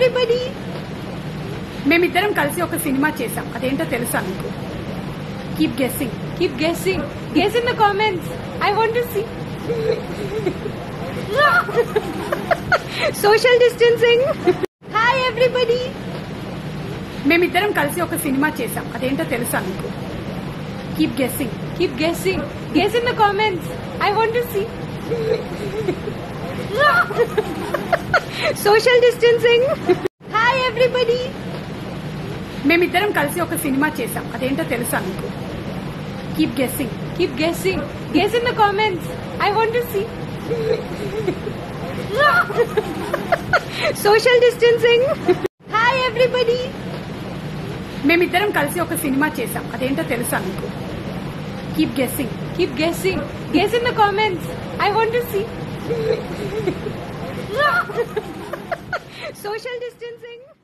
everybody! మేమిద్దరం కలిసి ఒక సినిమా చేసాం. అదేంటో తెలుసా మీకు? Keep guessing. Keep guessing. Guess in the comments. I want to see. Social distancing. Hi everybody. మేమిద్దరం కలిసి ఒక సినిమా చేసాం. అదేంటో తెలుసా మీకు? Keep guessing. Keep guessing. Guess in the comments. I want to see. Social distancing. Hi everybody. మేమిద్దరం కలిసి ఒక సినిమా చేసాం. అదేంటో తెలుసా మీకు? Keep guessing. Keep guessing. Guess in the comments. I want to see. Social distancing. Hi everybody. మేమిద్దరం కలిసి ఒక సినిమా చేసాం. అదేంటో తెలుసా మీకు? Keep guessing. Keep guessing. Guess in the comments. I want to see. Social distancing.